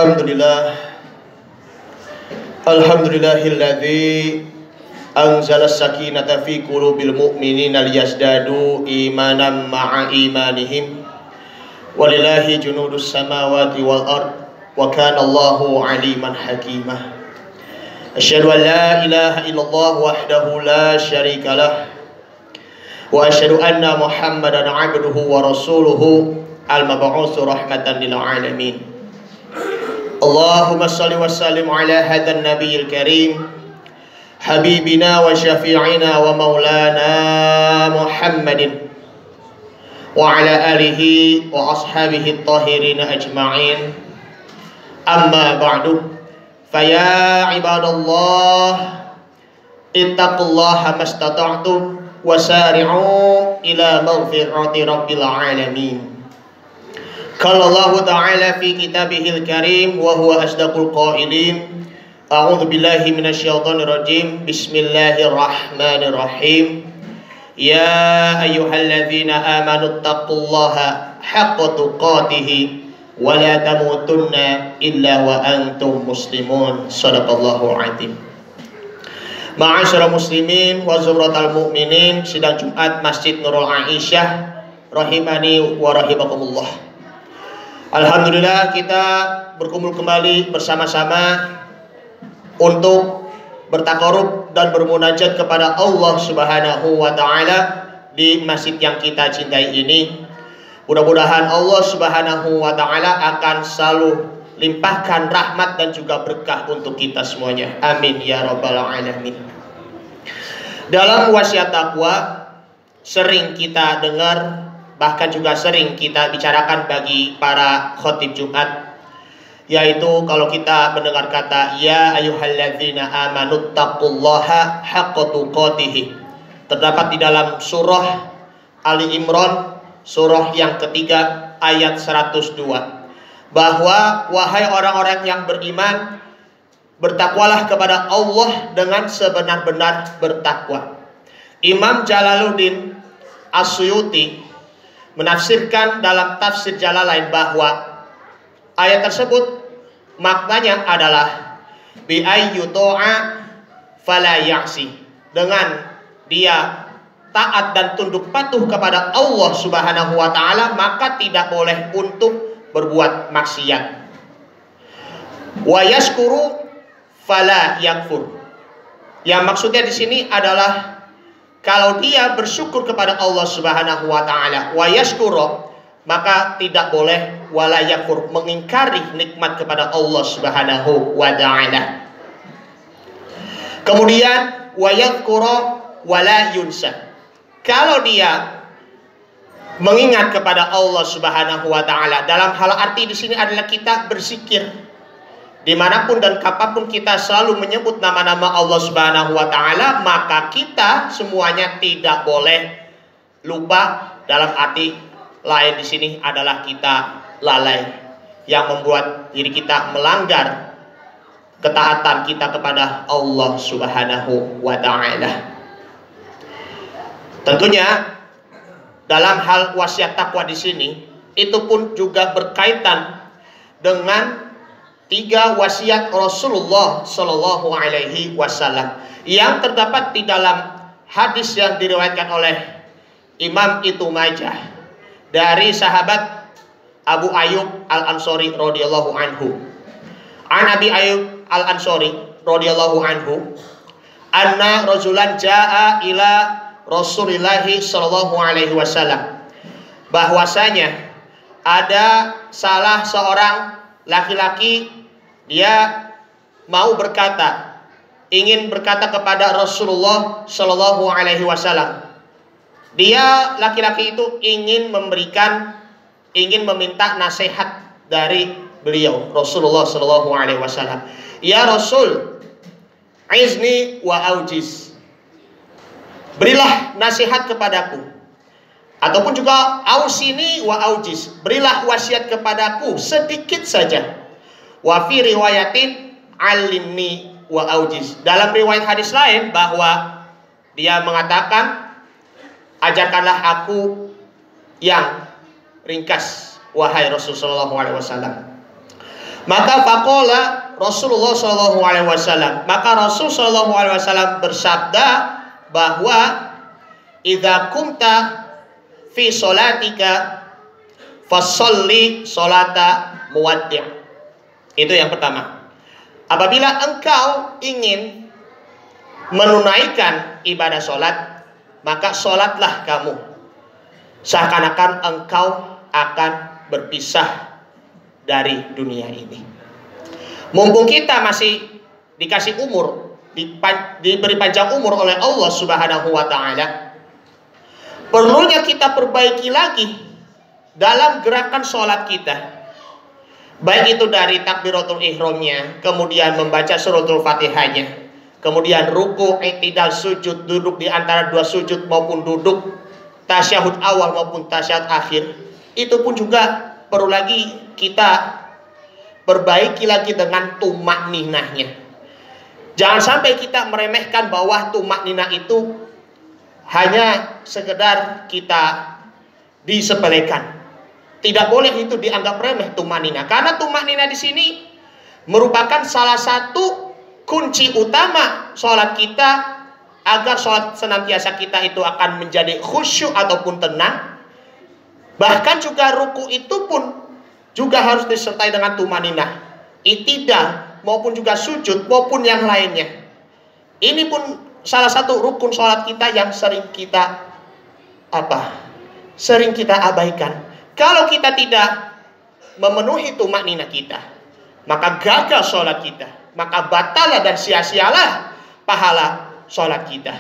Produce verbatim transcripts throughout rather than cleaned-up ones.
Alhamdulillah Alhamdulillahilladzi anzala as-sakinata fi qulubil mu'minina liyazdadu imanan ma'a imanihim walillahi junudus samawati wal ard wa kana Allahu aliman hakimah. Asyhadu an la ilaha illallah wahdahu la syarika lah wa asyhadu anna Muhammadan abduhu wa rasuluhu al-mab'utsu rahmatan lil alamin. Allahumma salli wa sallim ala hadzal nabiyil karim habibina wa syafi'ina wa maulana Muhammadin wa ala alihi wa ashabihi at-tahirin ajma'in. Amma ba'du, faya ibadallah ittaqullaha mastata'tum wasari'u ila maghfirati rabbil alamin. Qala Allah ta'ala fi kitabihil karim wa huwa asdaqul qailin. A'udzu billahi minasyaitonir rajim. Bismillahirrahmanirrahim. Ya ayyuhalladzina amanu taqullaha haqqa tuqatih wa la tamutunna illa wa antum muslimun. Shadaqallahu adzim. Ma'asyiral muslimin wa zumratal mu'minin, sidang Jumat Masjid Nurul Aisyah rahimani wa rahimakumullah. Alhamdulillah kita berkumpul kembali bersama-sama untuk bertakarub dan bermunajat kepada Allah Subhanahu wa taala di masjid yang kita cintai ini. Mudah-mudahan Allah Subhanahu wa taala akan selalu limpahkan rahmat dan juga berkah untuk kita semuanya. Amin ya rabbal alamin. Dalam wasiat takwa sering kita dengar, bahkan juga sering kita bicarakan bagi para khotib Jumat, yaitu kalau kita mendengar kata ya ayyuhalladzina amanu taqullaha haqqa tuqatih, terdapat di dalam surah Ali Imran, surah yang ketiga ayat seratus dua, bahwa wahai orang-orang yang beriman, bertakwalah kepada Allah dengan sebenar-benar bertakwa. Imam Jalaluddin As-Suyuti menafsirkan dalam tafsir Jalalain bahwa ayat tersebut maknanya adalah bi ayyuto'a fala ya'si, dengan dia taat dan tunduk patuh kepada Allah Subhanahu wa taala maka tidak boleh untuk berbuat maksiat. Wa yashkuru fala yakfur, yang maksudnya di sini adalah kalau dia bersyukur kepada Allah Subhanahu wa taala, wa yashkuru, maka tidak boleh wala yakfur, mengingkari nikmat kepada Allah Subhanahu wa taala. Kemudian wa yadhkuru wala yunsa, kalau dia mengingat kepada Allah Subhanahu wa taala, dalam hal arti di sini adalah kita berzikir dimanapun dan kapanpun kita selalu menyebut nama-nama Allah Subhanahu wa taala, maka kita semuanya tidak boleh lupa. Dalam arti lain di sini adalah kita lalai, yang membuat diri kita melanggar ketaatan kita kepada Allah Subhanahu wa taala. Tentunya dalam hal wasiat takwa di sini itu pun juga berkaitan dengan tiga wasiat Rasulullah Shallallahu Alaihi Wasallam yang terdapat di dalam hadis yang diriwayatkan oleh Imam Ibnu Majah dari sahabat Abu Ayyub Al Ansori radhiyallahu anhu. An Abi Ayyub Al Ansori radhiyallahu anhu, anna rajulan jaa ila Rasulillah Shallallahu Alaihi Wasallam, bahwasanya ada salah seorang laki-laki, dia mau berkata, ingin berkata kepada Rasulullah Shallallahu Alaihi Wasallam. Dia laki-laki itu ingin memberikan, ingin meminta nasihat dari beliau Rasulullah Shallallahu Alaihi Wasallam. Ya Rasul, izni wa aujiz, berilah nasihat kepadaku, ataupun juga ausini wa aujiz, berilah wasiat kepadaku sedikit saja. Wa fi riwayatin alimni wa aujiz, dalam riwayat hadis lain bahwa dia mengatakan ajarkanlah aku yang ringkas wahai Rasulullah shallallahu alaihi wasallam. Maka faqala Rasulullah Shallallahu Alaihi Wasallam, maka Rasul Shallallahu Alaihi Wasallam bersabda bahwa idza kumta fi sholatika fasolli sholata muwaddi'. Itu yang pertama. Apabila engkau ingin menunaikan ibadah sholat, maka sholatlah kamu seakan-akan engkau akan berpisah dari dunia ini. Mumpung kita masih dikasih umur, diberi panjang umur oleh Allah Subhanahu wa Ta'ala, perlunya kita perbaiki lagi dalam gerakan sholat kita, baik itu dari takbiratul ihramnya, kemudian membaca suratul fatihahnya, kemudian ruku, i'tidal, sujud, duduk di antara dua sujud maupun duduk tasyahud awal maupun tasyahud akhir. Itu pun juga perlu lagi kita perbaiki lagi dengan tumak ninahnya. Jangan sampai kita meremehkan bahwa tumak ninah itu hanya sekedar kita disepelekan. Tidak boleh itu dianggap remeh tumak ninah, karena tumak ninah di sini merupakan salah satu kunci utama sholat kita, agar sholat senantiasa kita itu akan menjadi khusyuk ataupun tenang. Bahkan juga ruku itu pun juga harus disertai dengan tumaninah, i'tidal maupun juga sujud maupun yang lainnya. Ini pun salah satu rukun sholat kita yang sering kita apa? Sering kita abaikan. Kalau kita tidak memenuhi tumaninah kita, maka gagal sholat kita, maka batalah dan sia-sialah pahala sholat kita.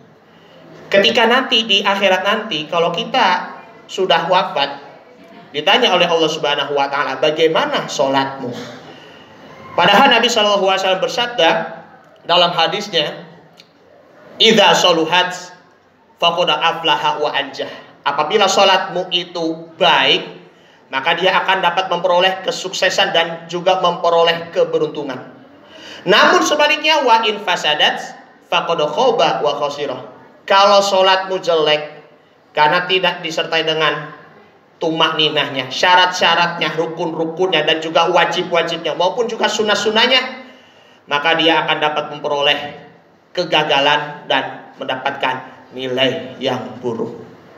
Ketika nanti di akhirat nanti, kalau kita sudah wafat, ditanya oleh Allah Subhanahu wa Ta'ala, bagaimana sholatmu? Padahal Nabi Shallallahu Alaihi Wasallam bersabda dalam hadisnya, idza sholuhat faqad aflaha wa anjah. Apabila sholatmu itu baik, maka dia akan dapat memperoleh kesuksesan dan juga memperoleh keberuntungan. Namun sebaliknya, wa in fasadat faqad khaba wa khasirah. Kalau sholatmu jelek karena tidak disertai dengan tumak ninahnya, syarat-syaratnya, rukun-rukunnya, dan juga wajib-wajibnya maupun juga sunnah-sunnahnya, maka dia akan dapat memperoleh kegagalan dan mendapatkan nilai yang buruk.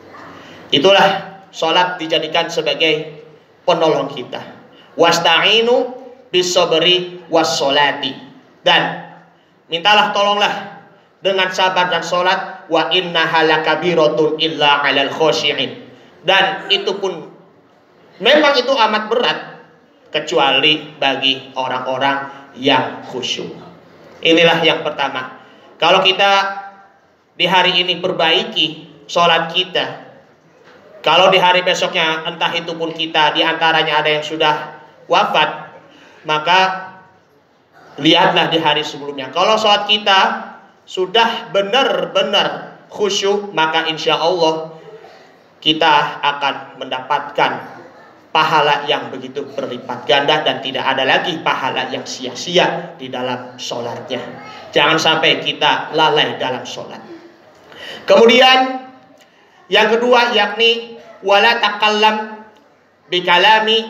Itulah sholat dijadikan sebagai penolong kita. Wasta'inu bis-sabri was-sholati, dan mintalah tolonglah dengan sabar dan sholat. Wa innaha lakabiratun illa 'alal khoshi'in, dan itu pun memang itu amat berat kecuali bagi orang-orang yang khusyuk. Inilah yang pertama. Kalau kita di hari ini perbaiki sholat kita, kalau di hari besoknya entah itu pun kita di antaranya ada yang sudah wafat, maka lihatlah di hari sebelumnya. Kalau sholat kita sudah benar-benar khusyuk, maka insya Allah kita akan mendapatkan pahala yang begitu berlipat ganda, dan tidak ada lagi pahala yang sia-sia di dalam sholatnya. Jangan sampai kita lalai dalam sholat. Kemudian yang kedua, yakni wala takallam bikalami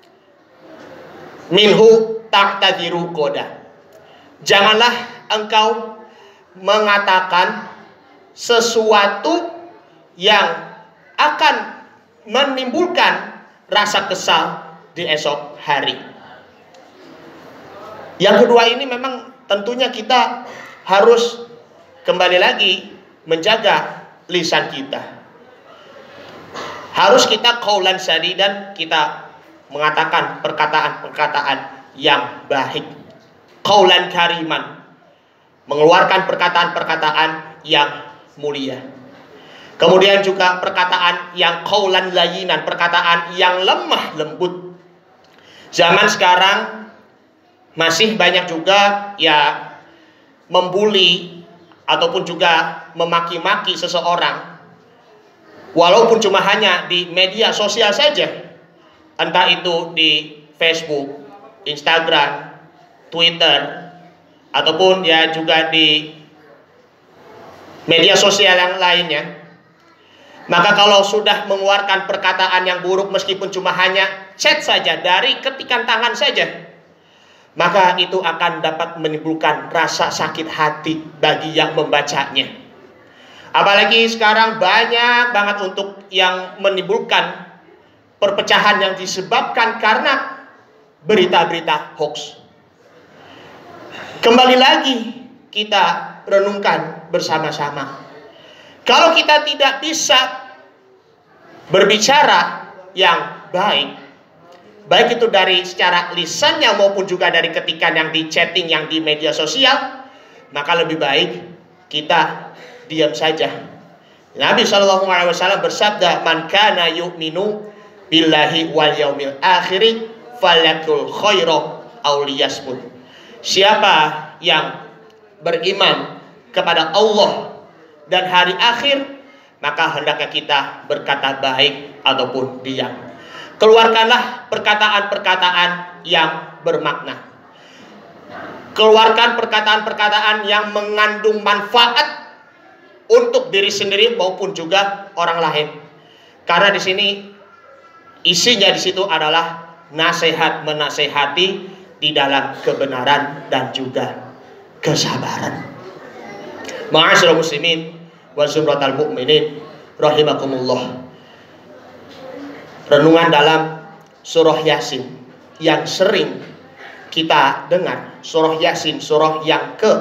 minhu ta'tadiru koda. Janganlah engkau mengatakan sesuatu yang akan menimbulkan rasa kesal di esok hari. Yang kedua ini memang tentunya kita harus kembali lagi menjaga lisan kita. Harus kita qaulan sadidan, kita mengatakan perkataan-perkataan yang baik. Qaulan kariman, mengeluarkan perkataan-perkataan yang mulia. Kemudian juga perkataan yang qaulan layyinan, perkataan yang lemah lembut. Zaman sekarang masih banyak juga ya membuli ataupun juga memaki-maki seseorang, walaupun cuma hanya di media sosial saja, entah itu di Facebook, Instagram, Twitter, ataupun ya juga di media sosial yang lainnya. Maka kalau sudah mengeluarkan perkataan yang buruk, meskipun cuma hanya chat saja, dari ketikan tangan saja, maka itu akan dapat menimbulkan rasa sakit hati bagi yang membacanya. Apalagi sekarang banyak banget untuk yang menimbulkan perpecahan yang disebabkan karena berita-berita hoax. Kembali lagi kita renungkan bersama-sama. Kalau kita tidak bisa berbicara yang baik, baik itu dari secara lisannya maupun juga dari ketikan yang di chatting, yang di media sosial, maka lebih baik kita diam saja. Nabi shallallahu alaihi wasallam bersabda, "Man kana yu'minu billahi wal yaumil akhir falyakul khairan aw liyasmut." Siapa yang beriman kepada Allah dan hari akhir, maka hendaknya kita berkata baik ataupun diam. Keluarkanlah perkataan-perkataan yang bermakna. Keluarkan perkataan-perkataan yang mengandung manfaat untuk diri sendiri maupun juga orang lain. Karena di sini isinya di situ adalah nasihat menasehati di dalam kebenaran dan juga kesabaran. Ma'asyiral muslimin wa zumratal mu'minin rahimakumullah. Renungan dalam surah Yasin yang sering kita dengar, surah Yasin, surah yang ke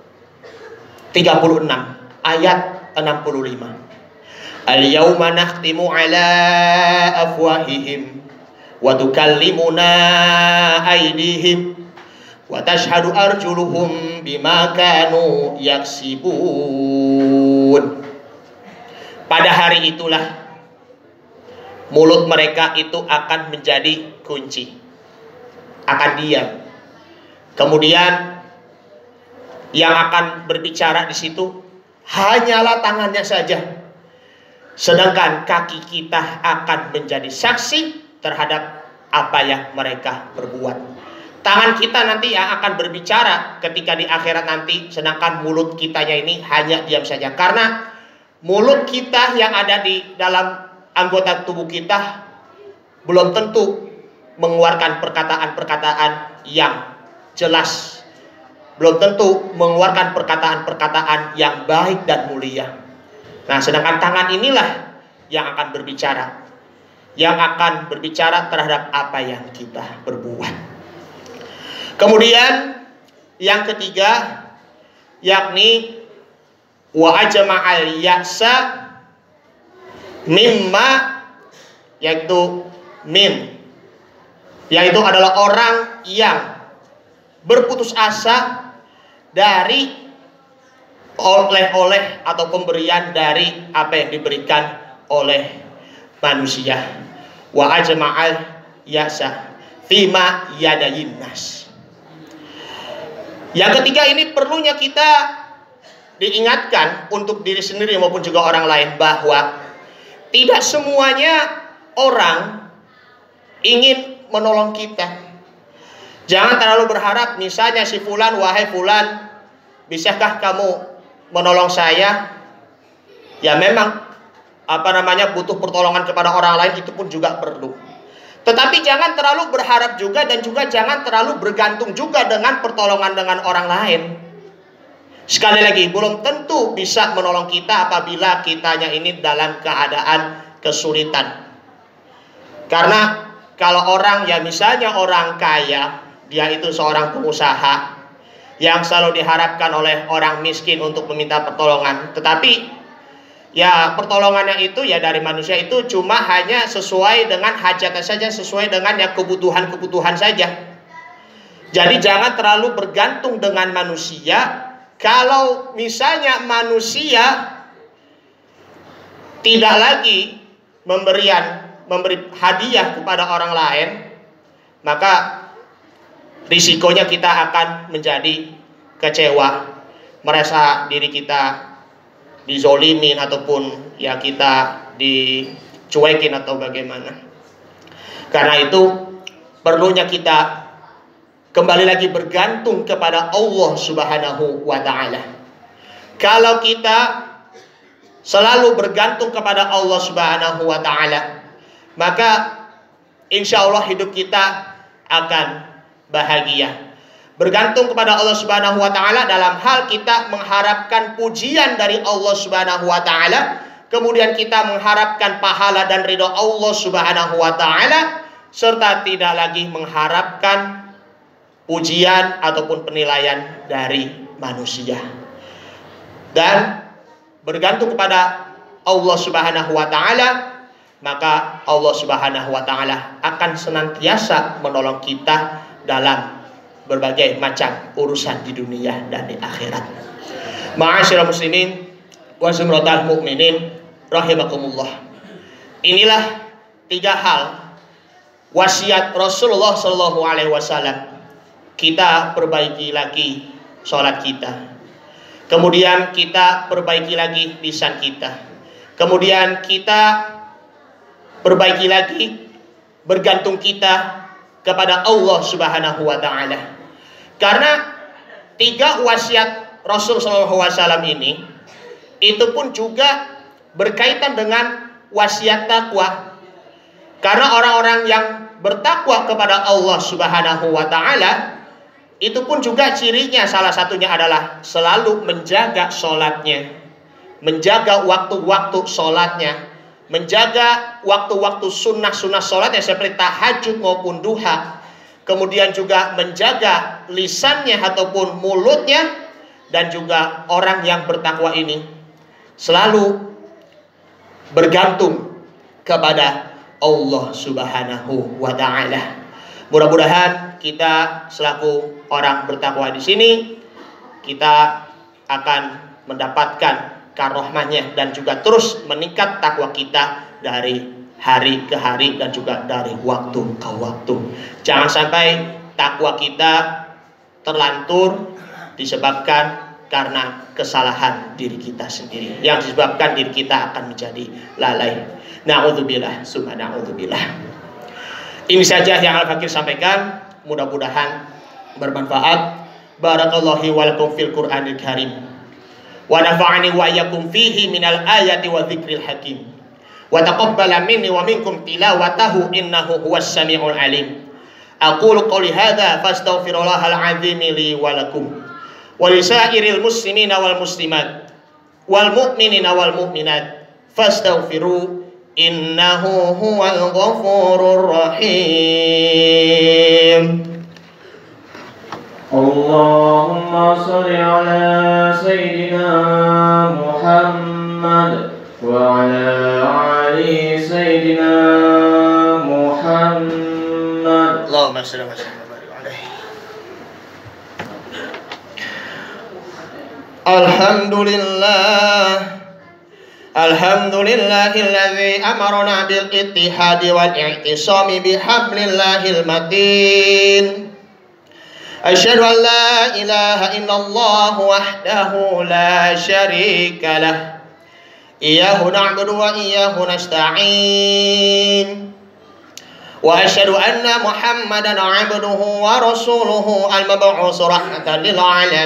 tiga puluh enam ayat enam puluh lima. Al-yawma nakhtimu ala afwahihim wa tukallimuna aydihim wa tashhadu arjuluhum bima kanu yaksibun. Pada hari itulah mulut mereka itu akan menjadi kunci, akan diam. Kemudian yang akan berbicara di situ hanyalah tangannya saja, sedangkan kaki kita akan menjadi saksi terhadap apa yang mereka perbuat. Tangan kita nanti yang akan berbicara ketika di akhirat nanti, sedangkan mulut kitanya ini hanya diam saja. Karena mulut kita yang ada di dalam anggota tubuh kita belum tentu mengeluarkan perkataan-perkataan yang jelas, belum tentu mengeluarkan perkataan-perkataan yang baik dan mulia. Nah, sedangkan tangan inilah yang akan berbicara, yang akan berbicara terhadap apa yang kita perbuat. Kemudian yang ketiga, yakni wa ajma'al ya'sa mimma, yaitu mim, yaitu adalah orang yang berputus asa dari oleh-oleh atau pemberian dari apa yang diberikan oleh manusia. Wa ajma'al yasa fima yadayin nas. Yang ketiga ini perlunya kita diingatkan untuk diri sendiri maupun juga orang lain bahwa tidak semuanya orang ingin menolong kita. Jangan terlalu berharap, misalnya si fulan, wahai fulan, bisakah kamu menolong saya? Ya memang apa namanya butuh pertolongan kepada orang lain, itu pun juga perlu. Tetapi jangan terlalu berharap juga, dan juga jangan terlalu bergantung juga dengan pertolongan dengan orang lain. Sekali lagi, belum tentu bisa menolong kita apabila kitanya ini dalam keadaan kesulitan. Karena kalau orang, ya misalnya orang kaya, dia itu seorang pengusaha yang selalu diharapkan oleh orang miskin untuk meminta pertolongan, tetapi ya pertolongannya itu ya dari manusia itu cuma hanya sesuai dengan hajatnya saja, sesuai dengan ya kebutuhan-kebutuhan saja. Jadi jangan terlalu bergantung dengan manusia. Kalau misalnya manusia tidak lagi memberian memberi hadiah kepada orang lain, maka risikonya kita akan menjadi kecewa, merasa diri kita dizolimin ataupun ya kita dicuekin atau bagaimana. Karena itu perlunya kita kembali lagi bergantung kepada Allah Subhanahu wa ta'ala. Kalau kita selalu bergantung kepada Allah Subhanahu wa ta'ala, maka insya Allah hidup kita akan bahagia. Bergantung kepada Allah Subhanahu wa taala dalam hal kita mengharapkan pujian dari Allah Subhanahu wa taala, kemudian kita mengharapkan pahala dan ridha Allah Subhanahu wa taala, serta tidak lagi mengharapkan pujian ataupun penilaian dari manusia. Dan bergantung kepada Allah Subhanahu wa taala, maka Allah Subhanahu wa taala akan senantiasa menolong kita dalam berbagai macam urusan di dunia dan di akhirat. Ma'asyiral muslimin wa zumratal mukminin rahimakumullah. Inilah tiga hal wasiat Rasulullah sallallahu alaihi wasallam. Kita perbaiki lagi sholat kita. Kemudian kita perbaiki lagi lisan kita. Kemudian kita perbaiki lagi bergantung kita kepada Allah Subhanahu wa taala. Karena tiga wasiat Rasul sallallahu alaihi wasallam ini itu pun juga berkaitan dengan wasiat takwa. Karena orang-orang yang bertakwa kepada Allah Subhanahu wa taala itu pun juga cirinya salah satunya adalah selalu menjaga sholatnya, menjaga waktu-waktu sholatnya, menjaga waktu-waktu sunnah-sunnah sholatnya seperti tahajud maupun duha. Kemudian juga menjaga lisannya ataupun mulutnya. Dan juga orang yang bertakwa ini selalu bergantung kepada Allah Subhanahu wa taala. Mudah-mudahan kita selaku orang bertakwa di sini kita akan mendapatkan karomahnya dan juga terus meningkat takwa kita dari hari ke hari dan juga dari waktu ke waktu. Jangan sampai takwa kita terlantur disebabkan karena kesalahan diri kita sendiri, yang disebabkan diri kita akan menjadi lalai. Na'udzubillah, summa na'udzubillah. Ini saja yang Al-Fakir sampaikan, mudah-mudahan bermanfaat. Barakallahu wa lakum fil Qur'anil Karim. Wa nafa'ani wa iyyakum fihi minal ayati wa dzikril hakim. Wa taqabbala minni wa minkum tilawatahu innahu huwas samiul alim. Aqulu qouli hadza fastaghfirullahal azim li wa lakum wa lisairil muslimina wal muslimat wal mu'minina wal mu'minat fastaghfiru innahu huwal ghafurur rahim. Allahumma shalli ala sayyidina Muhammad wa ala ali sayyidina Muhammad. Allahumma shalli wa sallim wa barik alaihi. Alhamdulillah Alhamdulillahilladzi amarna bil ittihadi wal i'tisami bihablillahil matin. Asyhadu an la ilaha illallah wahdahu la syarika lah. Iyyahu na'budu wa iyyahu nasta'in. Wa asyhadu anna Muhammadan 'abduhu wa rasuluhu al-mab'uts rahmatan lil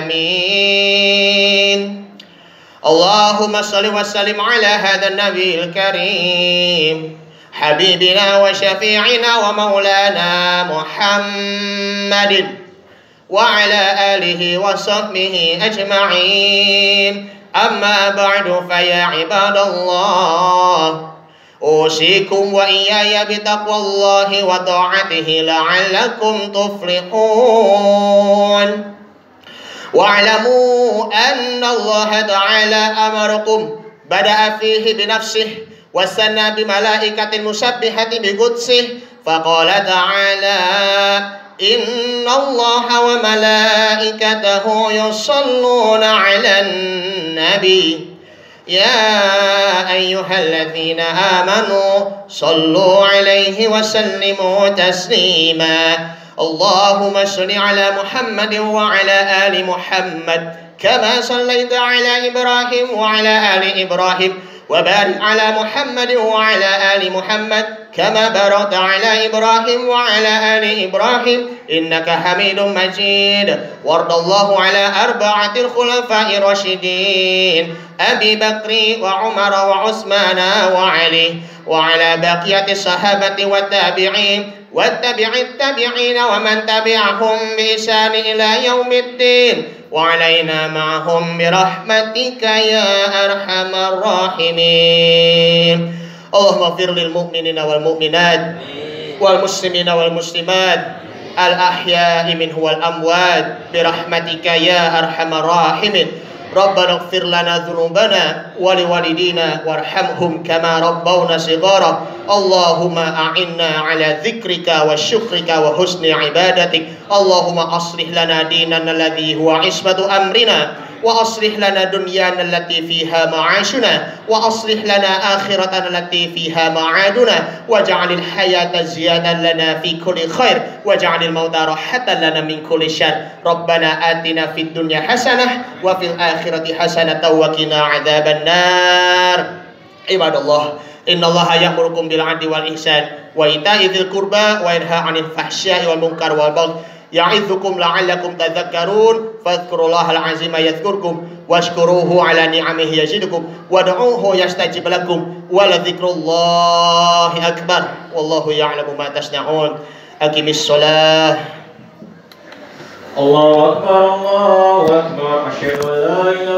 'alamin. Allahumma shalli wa sallim ala hadzal nabiyil karim habibina wa syafi'ina wa maulana Muhammadin wa ala alihi wa sahbihi ajma'in. Amma ba'du fa ya ibadallah, usikum wa iyaya bitaqwallahi wa ta'atihi la'allakum tuflihun. Wa'lamu anna Allah ta'ala amarakum bada'a fihi binafsihi wa sanna bimalaikatin musabbihati biqudsih faqala ta'ala inna Allah wa malaikatahu yusalluna 'alan nabi ya ayyuhalladzina amanu sallu 'alaihi wa sallimu taslima. Allahumma shalli 'ala Muhammadin wa 'ala ali Muhammad kama shallaita 'ala Ibrahim wa 'ala ali Ibrahim wa barik 'ala Muhammadin wa 'ala ali Muhammad kama barakta 'ala Ibrahim wa 'ala ali Ibrahim innaka Hamidum Majid. Wardallahu 'ala arba'atil khulafa'ir rasyidin Abi Bakri wa Umar wa Utsman wa Ali wa 'ala baqiyatis sahabati wat tabi'in واتبع التابعين ومن تبعهم بإحسان إلى يوم الدين وعلينا معهم برحمتك يا أرحم الراحمين. اللهم اغفر للمؤمنين والمؤمنات والمسلمين والمسلمات الأحياء منه والأموات برحمتك يا أرحم الراحمين. ربنا اغفر لنا ذنوبنا ولوالدينا وارحمهم كما ربونا صغارا. اللهم أعنا على ذكرك وشكرك وحسن عبادتك. اللهم أصلح لنا ديننا الذي هو عصمة أمرنا وأصلح لنا دنيانا التي فيها معاشنا وأصلح لنا آخرتنا التي فيها معادنا واجعل الحياة زيادة لنا في كل خير واجعل الموت راحة لنا من كل شر. ربنا آتنا في الدنيا حسنة وفي الآخرة حسنة وقنا عذاب النار. عباد الله إن الله يأمركم بالعدل والإحسان وإيتاء ذي القربى وينهى عن الفحشاء والمنكر والبغي يعظكم لعلكم تذكرون. فاذكروا الله العظيم يذكركم واشكروه على نعمه يزدكم وادعوه يستجب لكم ولذكر الله أكبر والله يعلم ما تصنعون. أقم الصلاة. الله أكبر الله أكبر. أشهد أن لا إله